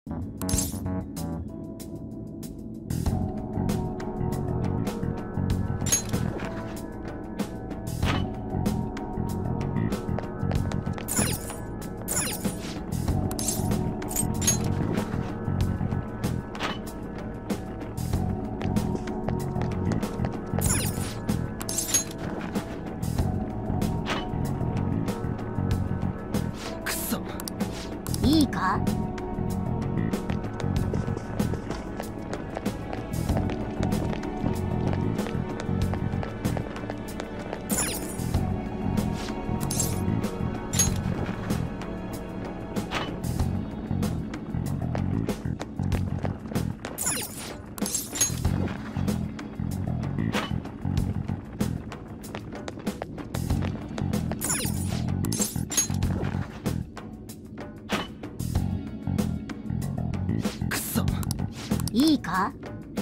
いいか？いいか？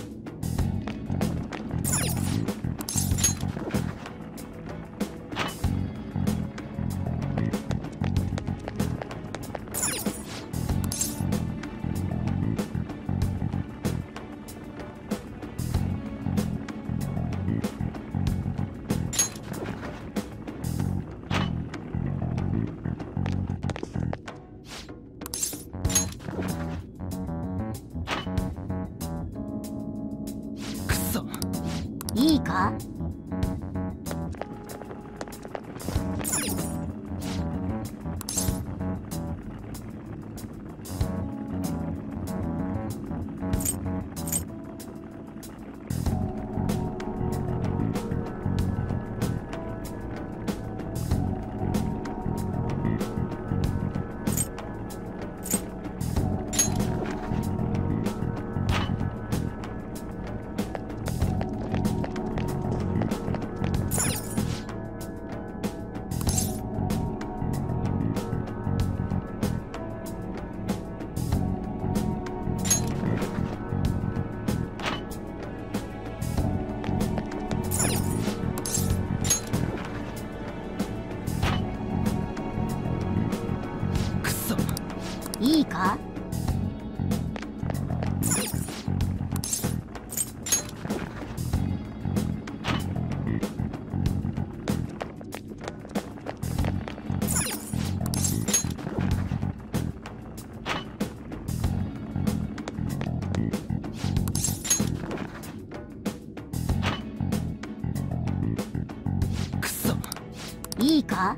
いいか？いいか？いいか？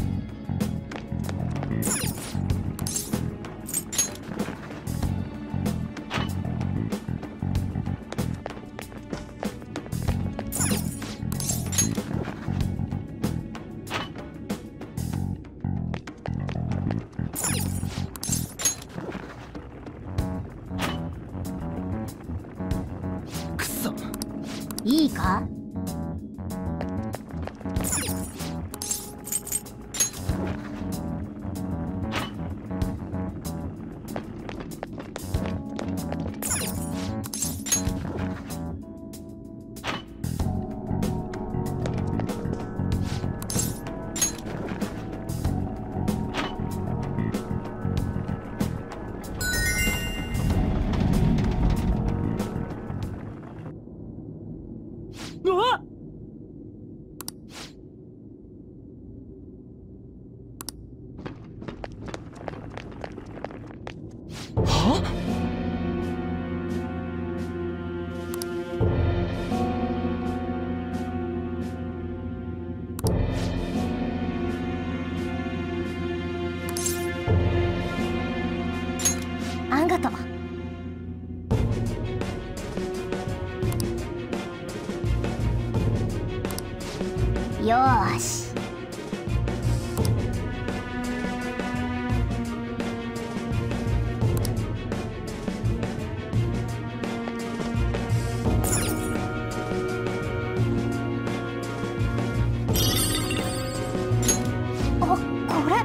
いいか？ うわっ！は？ あんがとう。よーし。あ、これ。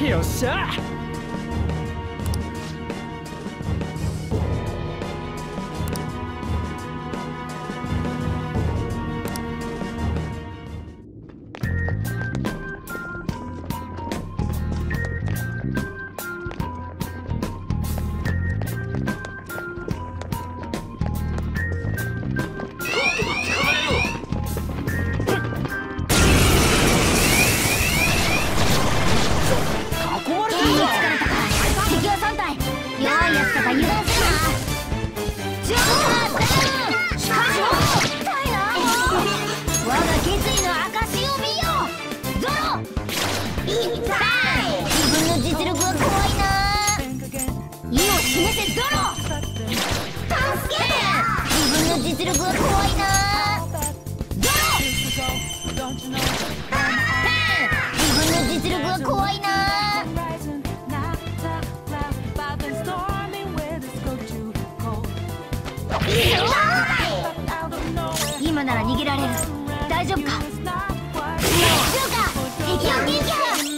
よっしゃ。今なら逃げられる。大丈夫か？そうか。敵を見つけた。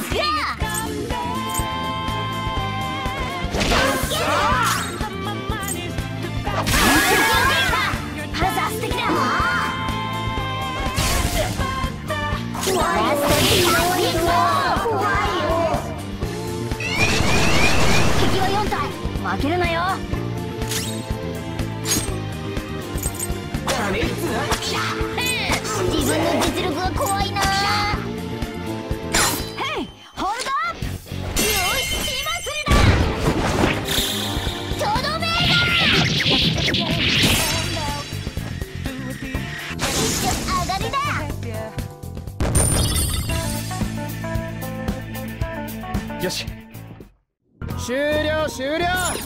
パンサー素敵だ。敵は4体。負けるなよ。自分の実力は怖いな。ヘイ、ホールドアップ。よし、血祭りだ。とどめだ。一緒上がりだ。 よし、終了終了。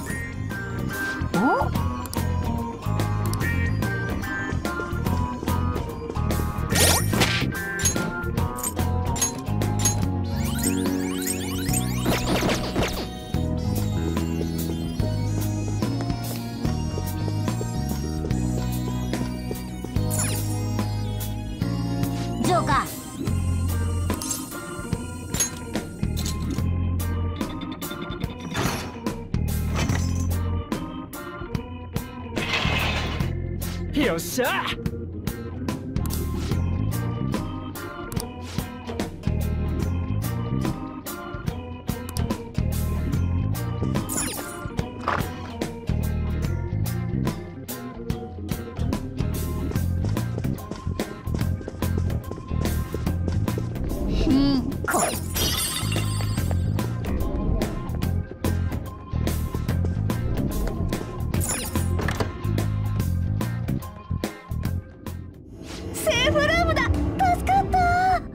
お？ジョーカー。 よっしゃ。セーフルームだ。助かった。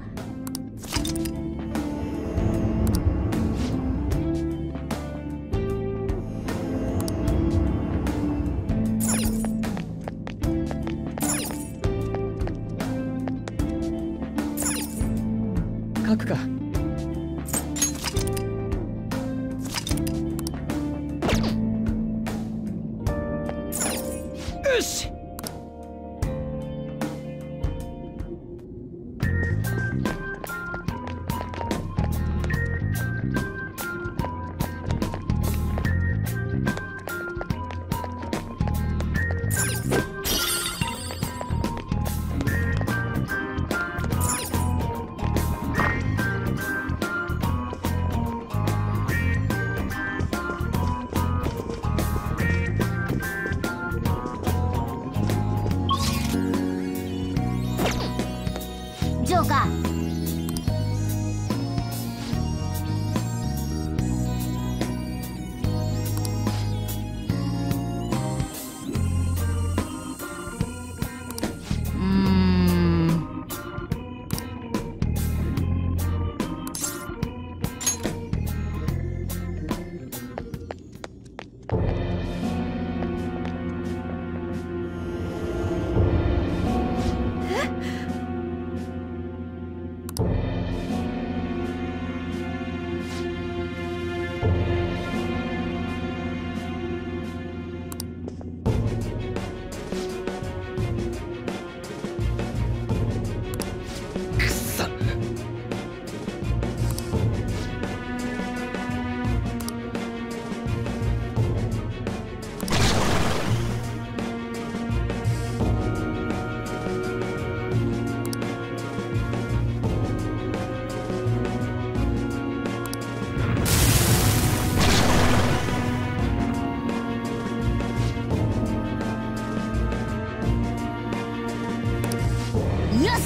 書くか。よし。 ジョーカー。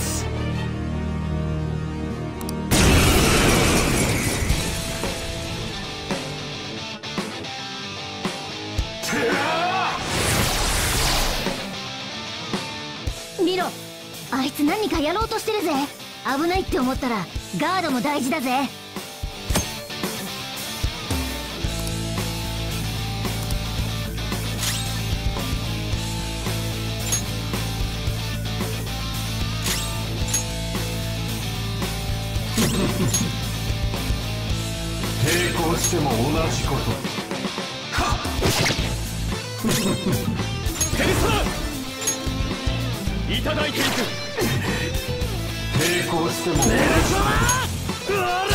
し。 見ろ、あいつ何かやろうとしてるぜ。危ないって思ったらガードも大事だぜ。 抵抗しても同じこと。はっテニスいただいていく。抵抗しても同じこと。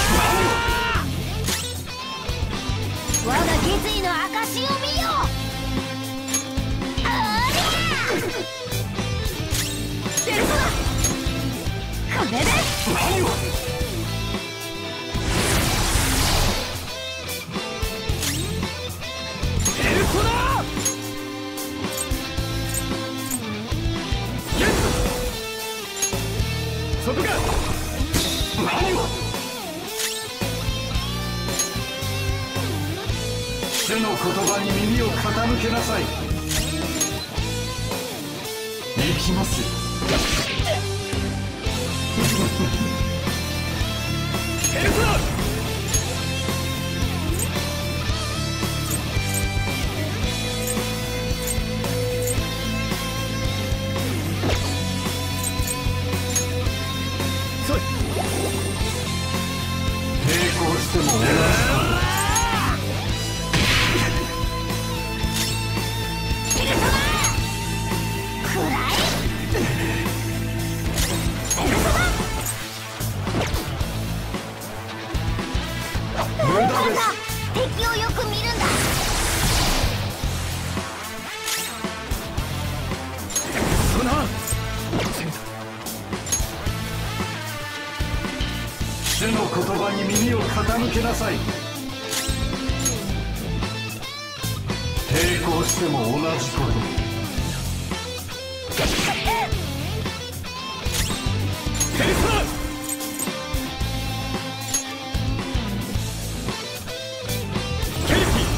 我が決意の証を見よ。ありゃペルソナ、これで何を。ペルソナそこか。何を。主の言葉に耳を傾けなさい。行きますよ。ペルソナしても同じだ。 敵をよく見るんだ。 そんな主の言葉に耳を傾けなさい。抵抗しても同じこと。ペルソナケルテ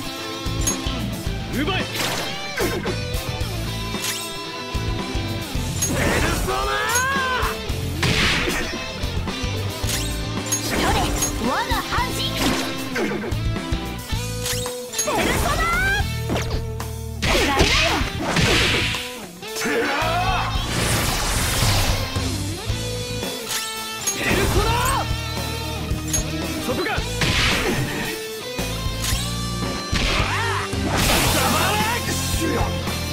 ィ奪え。ペルソナ我が半身ペルソナくらいだよ。 ペルソナそこか。黙れ主よ。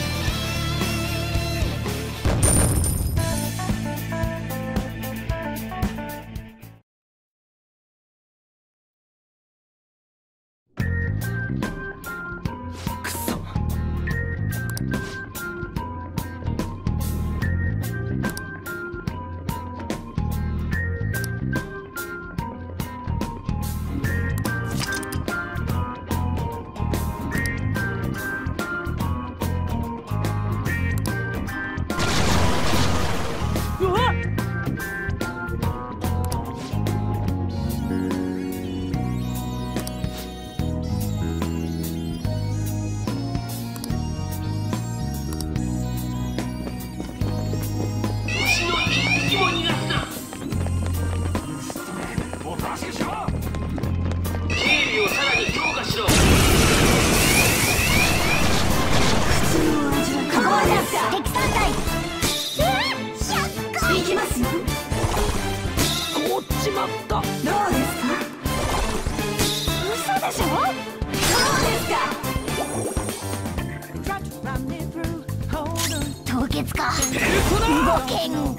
凍結か。動けん。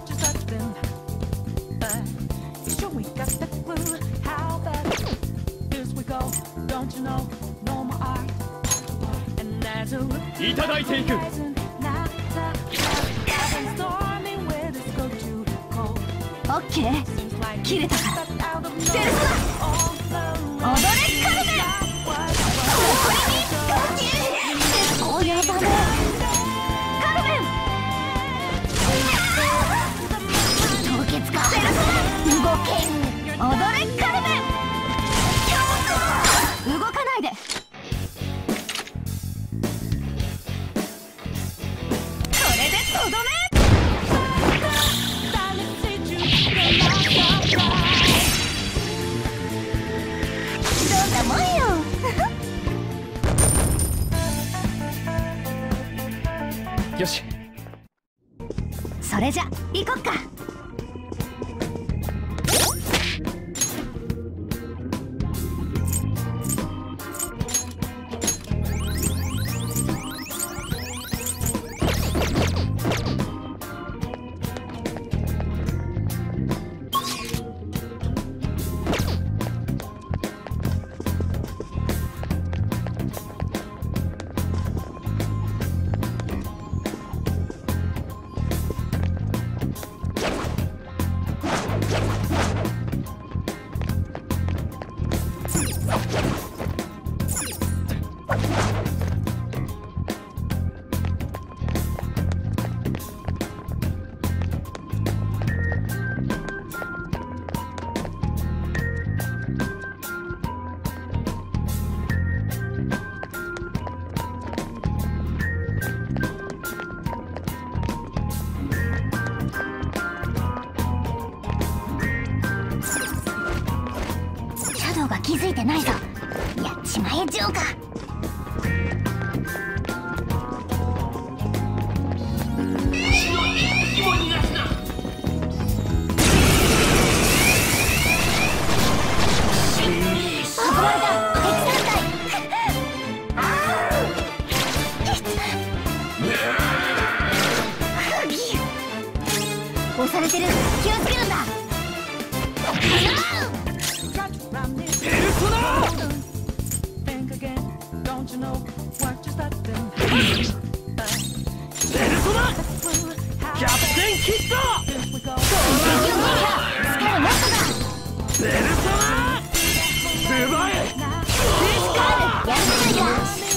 いただいていく。 オッケー、切れたから。ペルソナ踊れカルメン。これにこういう場面カルメン。 行こっか。気づいてないぞ。やっちまえジョーカー。押されてる。気をつけるんだ。ペルソナキャプテンキッド。スカルモットだ。ペルソナ奪え。スカルやるじゃない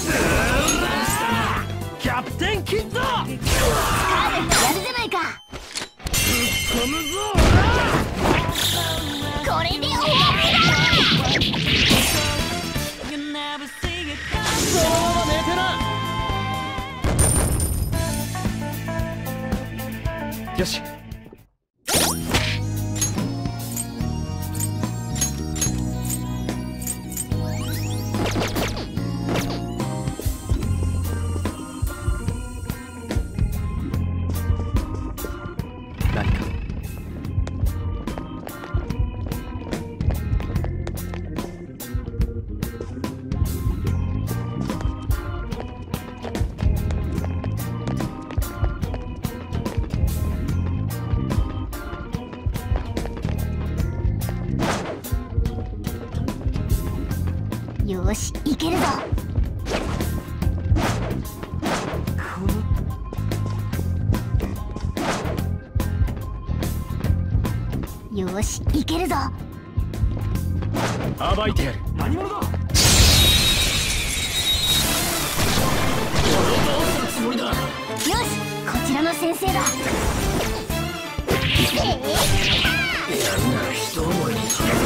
か。キャプテンキッド。スカルやるじゃないか。ぶっ込むぞ。これで終わりだ。そのまま寝てな。よし。何かよし、いけるぞ。よし、いけるぞ。暴いてやる。何者だ。俺をどうするつもりだ。よし、こちらの先生だ。やるなら一思いに決める。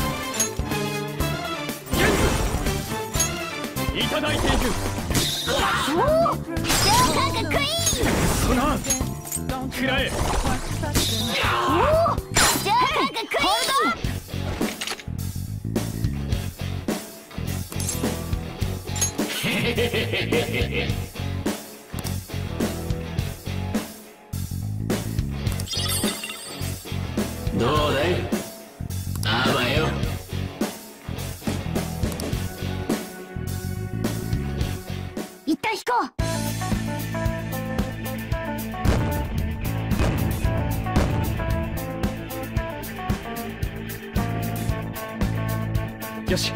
いただいていく。おお、ジョーカーかっこいい。そな食らえ。おお、ジョーカーかっこいい。どうだい、あばよ。一旦引こう。よし。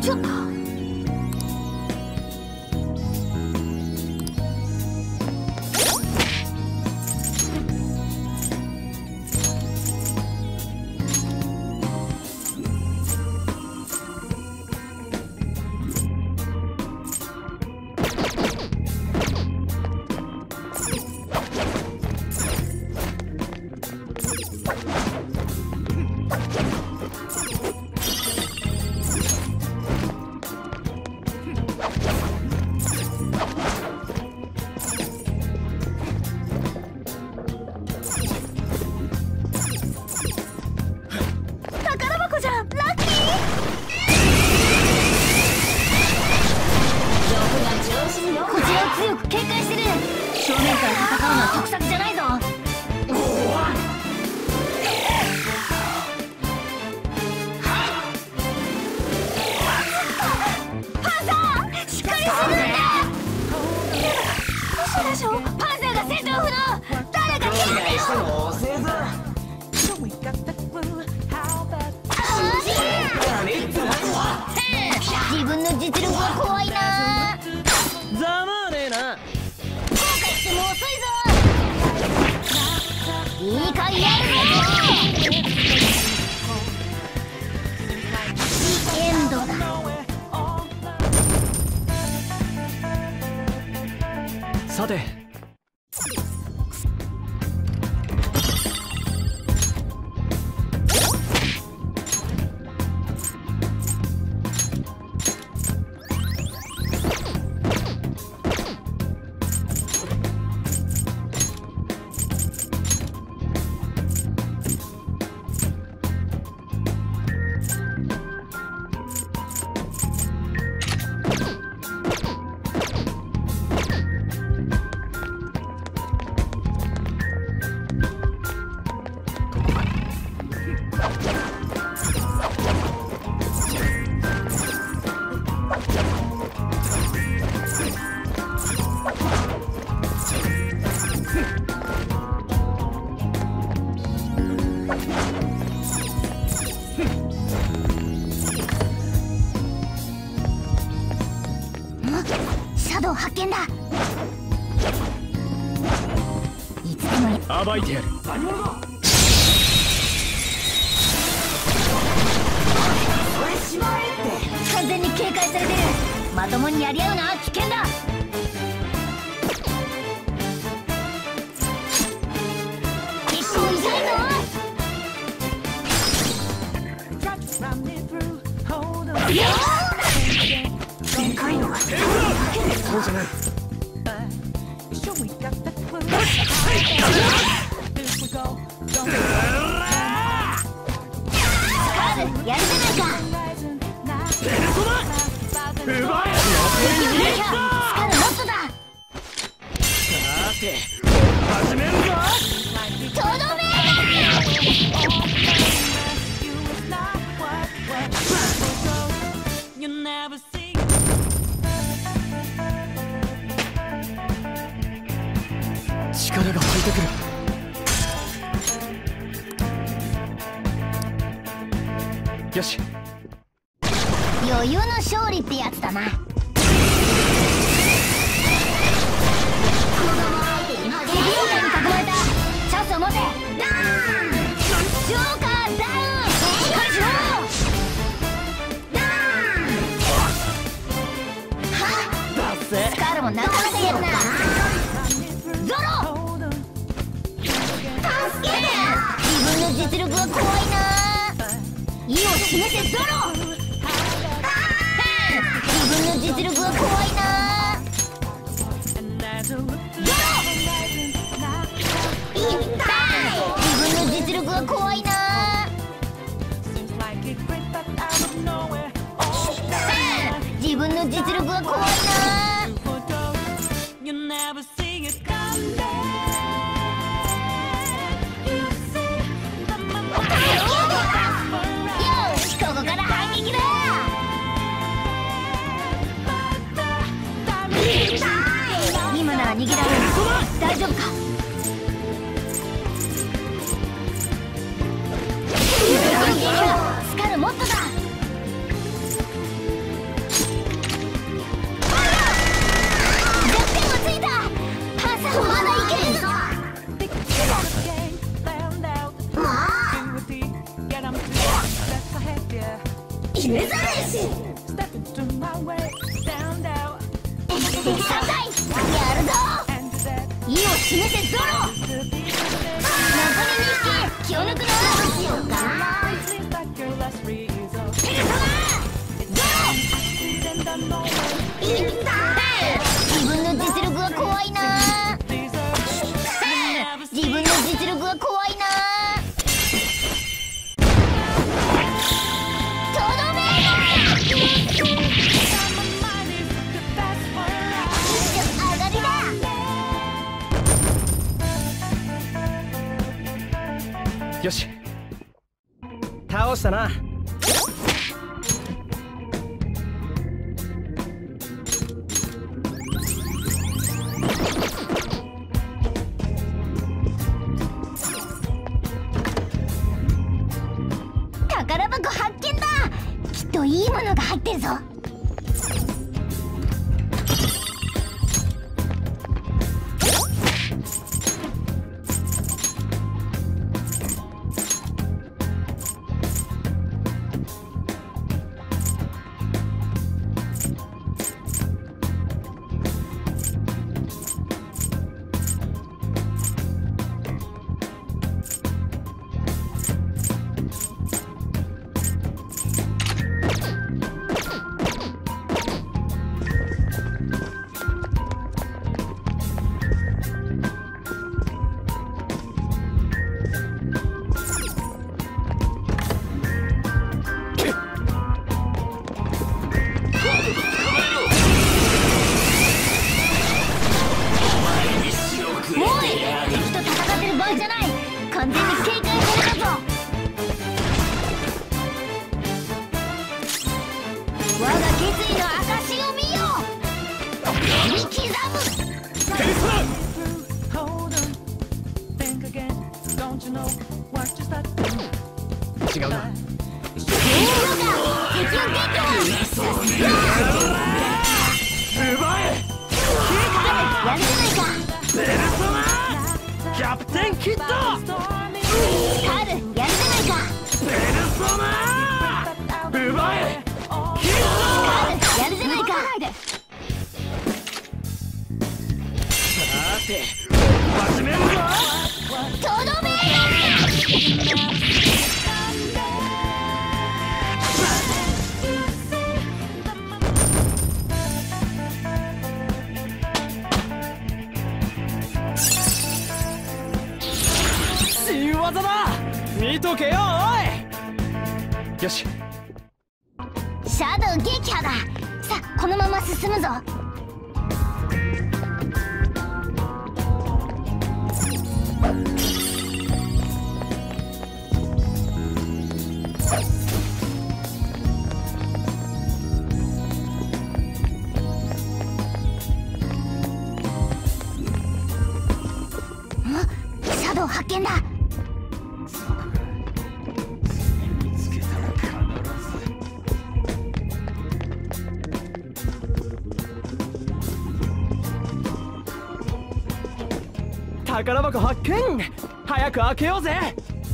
ちょっと自分の実力は怖いな。 ざまあねえな。 後悔しても遅いぞ。いいかやるぞ。エンドだ。 さてシャドウ発見だ。いつでも暴いてやる。 何者だ。 完全に警戒されてる。まともにやり合うのは危険だ。結構痛いぞ。でかいのがそうじゃない。 やるじゃないか。 ペルソナ奪え。 スカルモットだ。 さて始めるぞ。 とどめ。 力が湧いてくる。よし、 余裕の勝利ってやつだな。子供相手に激しいに囲まれた。チャンスを持て。ダウン。ジョーカーダウン。しっかりしろ。ダウン。はっ。スカルもなかなかやるな。ゾロ。助けて。自分の実力は怖いな。意を示せゾロ。自分の実力は怖いな。ゾロ。痛い。自分の実力は怖いな。自分の実力は怖いな。よし、ここから反撃だ。今なら逃げられる。大丈夫か。スカルモットだ。 ざるし敵3体やるぞ意を示せゾロ残り2匹気を抜くなどうしようかなペルソナゾロいった自分の実力は怖いな自分の実力は怖いなとどめ上がりだよし倒したな。 宝箱発見だ。きっといいものが入ってるぞ。 違うな。 ペルソナキャプテンキッドカールやるじゃないか。 ペルソナ奪えカールやるじゃないか。 さて始めるぞ。 とどめ新技だ。見とけよおい。よしシャドウ撃破だ。さあこのまま進むぞ。シャドウ発見だ。 見つけたら必ず宝箱発見。早く開けようぜ。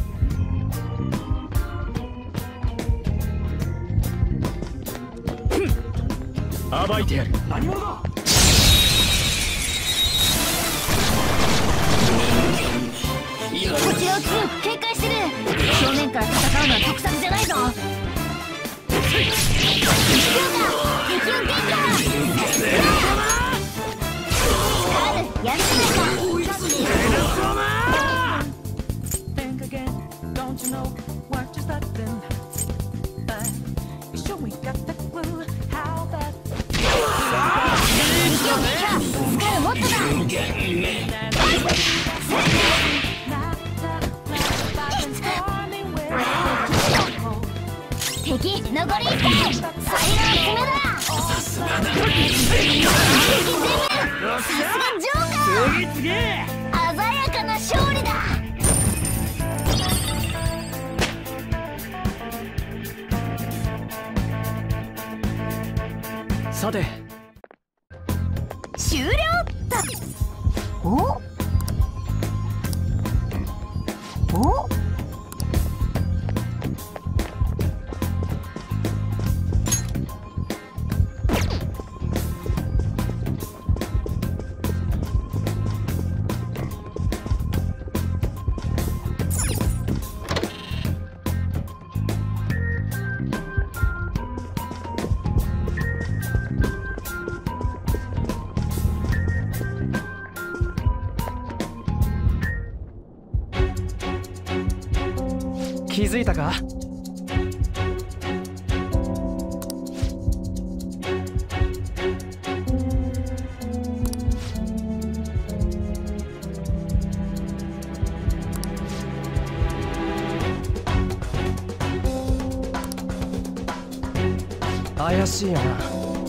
暴いてやる。 何者だ。 こちらを強く警戒してる。正面から戦うのは得策じゃないぞ。敵を撃破。カールやるじゃないか。敵残り1体。サイラー攻めだ。さすがジョーカー。鮮やかな勝利だ。 さて終了だ。おおづいたか？怪しいよな。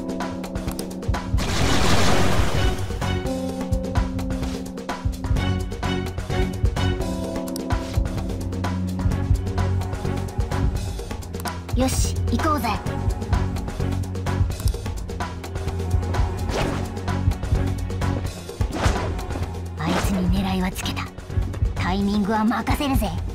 よし行こうぜ。あいつに狙いはつけた。タイミングは任せるぜ。